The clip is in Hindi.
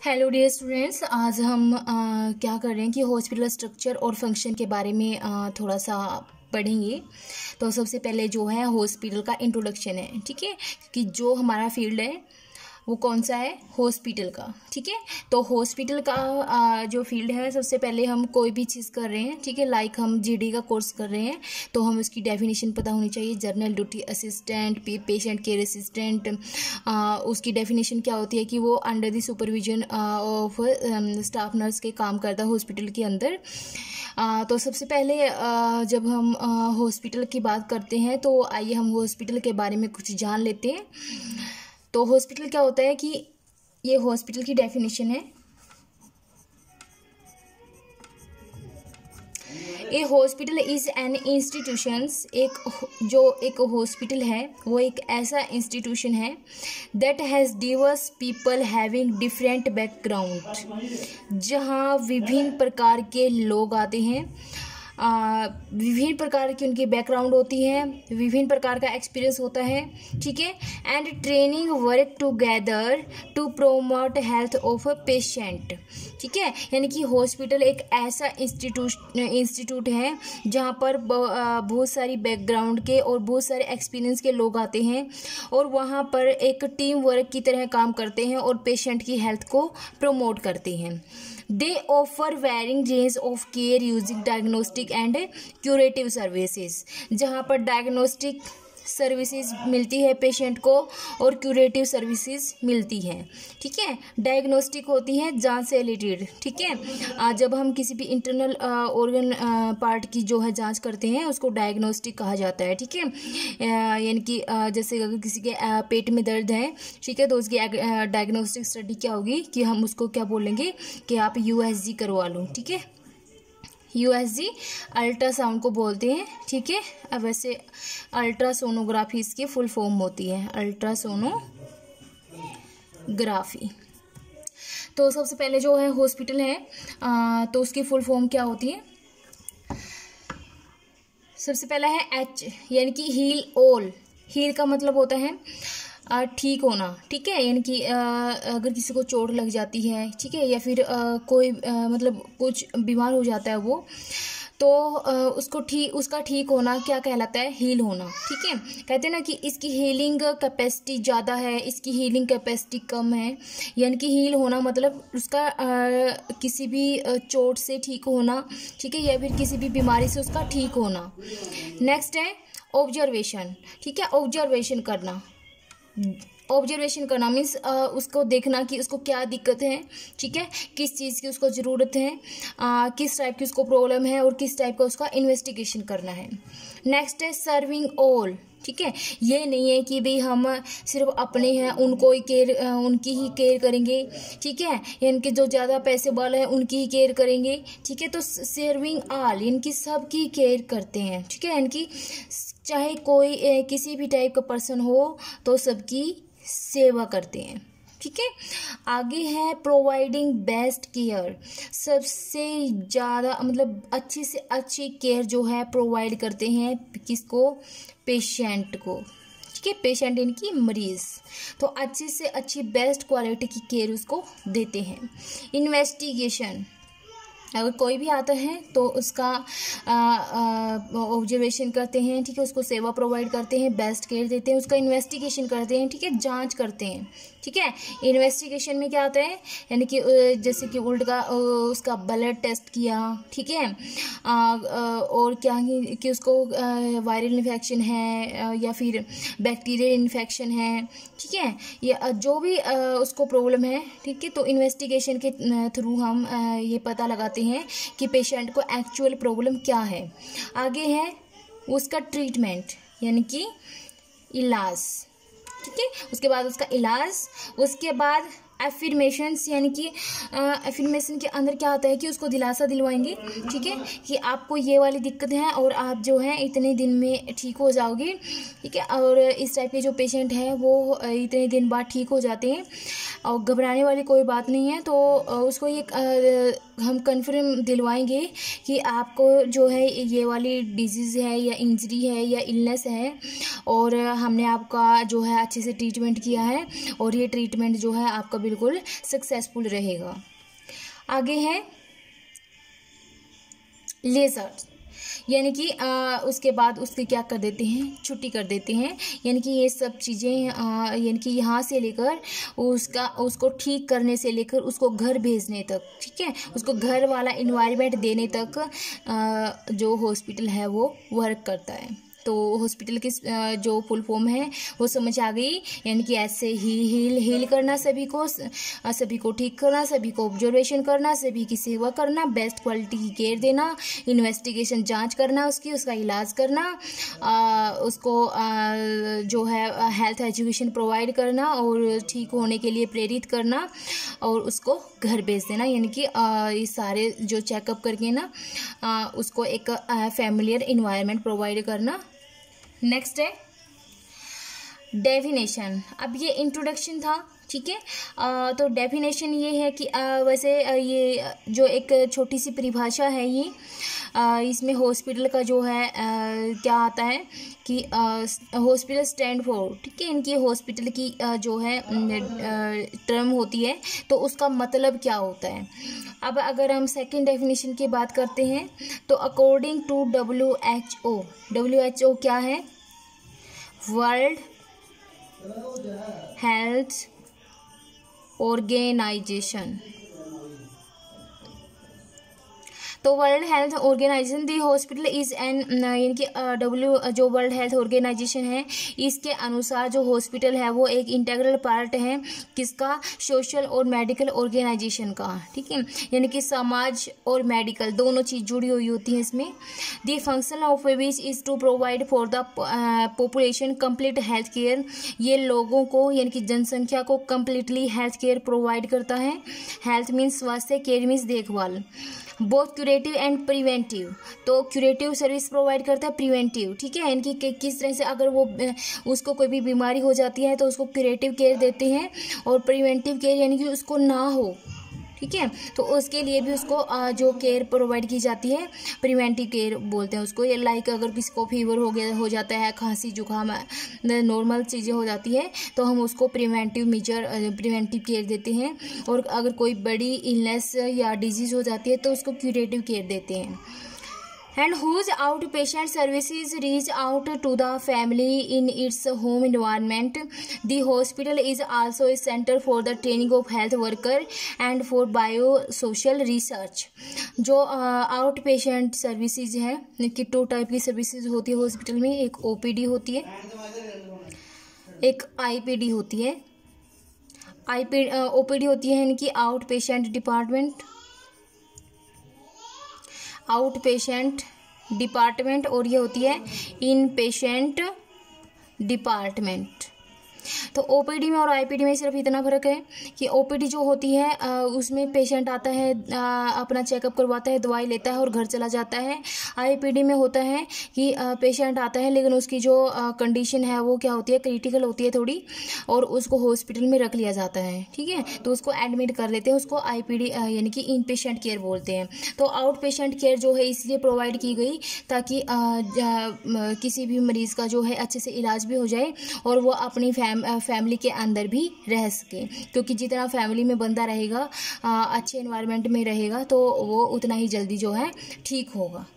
हेलो डियर स्टूडेंट्स, आज हम क्या कर रहे हैं कि हॉस्पिटल स्ट्रक्चर और फंक्शन के बारे में थोड़ा सा पढ़ेंगे। तो सबसे पहले जो है हॉस्पिटल का इंट्रोडक्शन है, ठीक है, कि जो हमारा फील्ड है वो कौन सा है, हॉस्पिटल का। ठीक है, तो हॉस्पिटल का जो फील्ड है, सबसे पहले हम कोई भी चीज़ कर रहे हैं, ठीक है, लाइक हम जीडी का कोर्स कर रहे हैं तो हम उसकी डेफिनेशन पता होनी चाहिए। General duty assistant, patient care assistant, उसकी डेफिनेशन क्या होती है कि वो under the supervision of staff nurse के काम करता है हॉस्पिटल के अंदर। तो सबसे पहले जब हम हॉस्पिटल की बात करते हैं तो आइए हम हॉस्पिटल के बारे में कुछ जान लेते हैं। तो हॉस्पिटल क्या होता है कि ये हॉस्पिटल की डेफिनेशन है। A hospital is an institutions, एक हॉस्पिटल है वो एक ऐसा इंस्टीट्यूशन है that has diverse people having different background, जहाँ विभिन्न प्रकार के लोग आते हैं, विभिन्न प्रकार की उनकी बैकग्राउंड होती है, विभिन्न प्रकार का एक्सपीरियंस होता है, ठीक है। And training work together to promote health of a patient, ठीक है। यानी कि हॉस्पिटल एक ऐसा इंस्टीट्यूट है जहाँ पर बहुत सारी बैकग्राउंड के और बहुत सारे एक्सपीरियंस के लोग आते हैं और वहाँ पर एक टीम वर्क की तरह काम करते हैं और पेशेंट की हेल्थ को प्रमोट करते हैं। They offer varying range of care using diagnostic and curative services, जहाँ पर डायग्नोस्टिक सर्विसेज मिलती है पेशेंट को और क्यूरेटिव सर्विसेज मिलती है, ठीक है। डायग्नोस्टिक होती है जांच से रिलेटेड, ठीक है। जब हम किसी भी इंटरनल ऑर्गन पार्ट की जो है जांच करते हैं उसको डायग्नोस्टिक कहा जाता है, ठीक है। यानी कि जैसे अगर किसी के पेट में दर्द है, ठीक है, तो उसकी डायग्नोस्टिक स्टडी क्या होगी कि हम उसको क्या बोलेंगे कि आप यूएसजी करवा लो, ठीक है। यूएसजी अल्ट्रासाउंड को बोलते हैं, ठीक है। अब वैसे अल्ट्रासोनोग्राफी इसकी फुल फॉर्म होती है, अल्ट्रासोनोग्राफी। तो सबसे पहले जो है हॉस्पिटल है तो उसकी फुल फॉर्म क्या होती है। सबसे पहला है एच, यानी कि हील ऑल। हील का मतलब होता है ठीक होना, ठीक है। यानी कि अगर किसी को चोट लग जाती है, ठीक है, या फिर कोई मतलब कुछ बीमार हो जाता है वो, तो उसका ठीक होना क्या कहलाता है, हील होना, ठीक है। कहते हैं ना कि इसकी हीलिंग कैपेसिटी ज़्यादा है, इसकी हीलिंग कैपेसिटी कम है, यानी कि हील होना मतलब उसका किसी भी चोट से ठीक होना, ठीक है, या फिर किसी भी बीमारी से उसका ठीक होना। नेक्स्ट है ऑब्जर्वेशन, ठीक है। ऑब्जर्वेशन करना मीन्स उसको देखना कि उसको क्या दिक्कत है, ठीक है, किस चीज़ की उसको ज़रूरत है, किस टाइप की उसको प्रॉब्लम है और किस टाइप का उसका इन्वेस्टिगेशन करना है। नेक्स्ट है सर्विंग ऑल, ठीक है। ये नहीं है कि भाई हम सिर्फ अपने हैं उनकी ही केयर करेंगे, ठीक है, इनके जो ज़्यादा पैसे वाले हैं उनकी ही केयर करेंगे, ठीक है। तो सर्विंग ऑल इनकी सबकी केयर करते हैं, ठीक है। इनकी चाहे कोई किसी भी टाइप का पर्सन हो तो सबकी सेवा करते हैं, ठीक है। आगे है प्रोवाइडिंग बेस्ट केयर, सबसे ज़्यादा मतलब अच्छी से अच्छी केयर जो है प्रोवाइड करते हैं किसको, पेशेंट को, ठीक है। पेशेंट इनकी मरीज, तो अच्छी से अच्छी बेस्ट क्वालिटी की केयर उसको देते हैं। इन्वेस्टिगेशन, अगर कोई भी आता है तो उसका ऑब्जर्वेशन करते हैं, ठीक है, उसको सेवा प्रोवाइड करते हैं, बेस्ट केयर देते हैं, उसका इन्वेस्टिगेशन करते हैं, ठीक है, जांच करते हैं, ठीक है। इन्वेस्टिगेशन में क्या आता है, यानी कि जैसे कि उल्टा उसका ब्लड टेस्ट किया, ठीक है, और क्या कि उसको वायरल इन्फेक्शन है या फिर बैक्टीरियल इन्फेक्शन है, ठीक है, या जो भी उसको प्रॉब्लम है, ठीक है। तो इन्वेस्टिगेशन के थ्रू हम ये पता लगाते हैं कि पेशेंट को एक्चुअल प्रॉब्लम क्या है। आगे है उसका ट्रीटमेंट, यानी कि इलाज, ठीक है। उसके बाद उसका इलाज, उसके बाद एफर्मेशंस, यानी कि एफर्मेशन के अंदर क्या होता है कि उसको दिलासा दिलवाएंगे, ठीक है, कि आपको ये वाली दिक्कत है और आप जो है इतने दिन में ठीक हो जाओगे, ठीक है। और इस टाइप के जो पेशेंट हैं वो इतने दिन बाद ठीक हो जाते हैं और घबराने वाली कोई बात नहीं है। तो उसको ये हम कन्फर्म दिलवाएंगे कि आपको जो है ये वाली डिजीज़ है या इंजरी है या इलनेस है और हमने आपका जो है अच्छे से ट्रीटमेंट किया है और ये ट्रीटमेंट जो है आपका बिल्कुल सक्सेसफुल रहेगा। आगे है लेजर, यानी कि उसके बाद उसकी क्या कर देते हैं, छुट्टी कर देते हैं। यानी कि ये सब चीज़ें यानी कि यहाँ से लेकर उसको ठीक करने से लेकर उसको घर भेजने तक, ठीक है, उसको घर वाला इन्वायरमेंट देने तक जो हॉस्पिटल है वो वर्क करता है। तो हॉस्पिटल की जो फुल फॉर्म है वो समझ आ गई, यानी कि ऐसे हील करना, सभी को ठीक करना, सभी को ऑब्जर्वेशन करना, सभी की सेवा करना, बेस्ट क्वालिटी की केयर देना, इन्वेस्टिगेशन जांच करना, उसका इलाज करना, उसको जो है हेल्थ एजुकेशन प्रोवाइड करना और ठीक होने के लिए प्रेरित करना और उसको घर भेज देना। यानी कि ये सारे जो चेकअप करके ना उसको एक फैमिलियर इन्वायरमेंट प्रोवाइड करना। नेक्स्ट है डेफिनेशन। अब ये इंट्रोडक्शन था, ठीक है। तो डेफिनेशन ये है कि वैसे ये जो एक छोटी सी परिभाषा है ये इसमें हॉस्पिटल का जो है क्या आता है कि हॉस्पिटल स्टैंड फॉर, ठीक है, इनकी हॉस्पिटल की जो है टर्म होती है, तो उसका मतलब क्या होता है। अब अगर हम सेकंड डेफिनेशन की बात करते हैं तो अकॉर्डिंग टू WHO क्या है, वर्ल्ड हेल्थ ऑर्गेनाइजेशन। तो World Health Organization the hospital is an, यानी कि जो वर्ल्ड हेल्थ ऑर्गेनाइजेशन है इसके अनुसार जो हॉस्पिटल है वो एक इंटीग्रल पार्ट है किसका, सोशल और मेडिकल ऑर्गेनाइजेशन का, ठीक है, यानी कि समाज और मेडिकल दोनों चीज जुड़ी हुई होती है इसमें। The function of which is to provide for the population complete health care, ये लोगों को यानी कि जनसंख्या को कंप्लीटली हेल्थ केयर प्रोवाइड करता है। हेल्थ मीन्स स्वास्थ्य, केयर मीन्स देखभाल, बोथ क्यूरेटिव एंड प्रिवेंटिव। तो क्यूरेटिव सर्विस प्रोवाइड करता है, प्रिवेंटिव, ठीक है, इनकी किस तरह से अगर वो उसको कोई भी बीमारी हो जाती है तो उसको क्यूरेटिव केयर देते हैं, और प्रिवेंटिव केयर यानी कि उसको ना हो, ठीक है, तो उसके लिए भी उसको जो केयर प्रोवाइड की जाती है प्रिवेंटिव केयर बोलते हैं उसको। ये लाइक अगर किसी को फीवर हो जाता है, खांसी जुकाम नॉर्मल चीज़ें हो जाती है तो हम उसको प्रिवेंटिव केयर देते हैं, और अगर कोई बड़ी इलनेस या डिजीज़ हो जाती है तो उसको क्यूरेटिव केयर देते हैं। And whose outpatient services reach out to the family in its home environment. The hospital is also a center for the training of health worker and for biosocial research. जो आउट पेशेंट सर्विसेज है कि 2 टाइप की सर्विसेज होती है हॉस्पिटल में, एक OPD होती है, एक IPD होती है। OPD होती है यानी कि आउट पेशेंट डिपार्टमेंट, और ये होती है इन पेशेंट डिपार्टमेंट। तो OPD में और IPD में सिर्फ इतना फर्क है कि OPD जो होती है उसमें पेशेंट आता है, अपना चेकअप करवाता है, दवाई लेता है और घर चला जाता है। IPD में होता है कि पेशेंट आता है लेकिन उसकी जो कंडीशन है वो क्या होती है, क्रिटिकल होती है थोड़ी, और उसको हॉस्पिटल में रख लिया जाता है, ठीक है, तो उसको एडमिट कर लेते हैं, उसको IPD यानी कि इन पेशेंट केयर बोलते हैं। तो आउट पेशेंट केयर जो है इसलिए प्रोवाइड की गई ताकि किसी भी मरीज़ का जो है अच्छे से इलाज भी हो जाए और वो अपनी फैमिली के अंदर भी रह सके, क्योंकि जितना फैमिली में बंदा रहेगा अच्छे एनवायरनमेंट में रहेगा तो वो उतना ही जल्दी जो है ठीक होगा।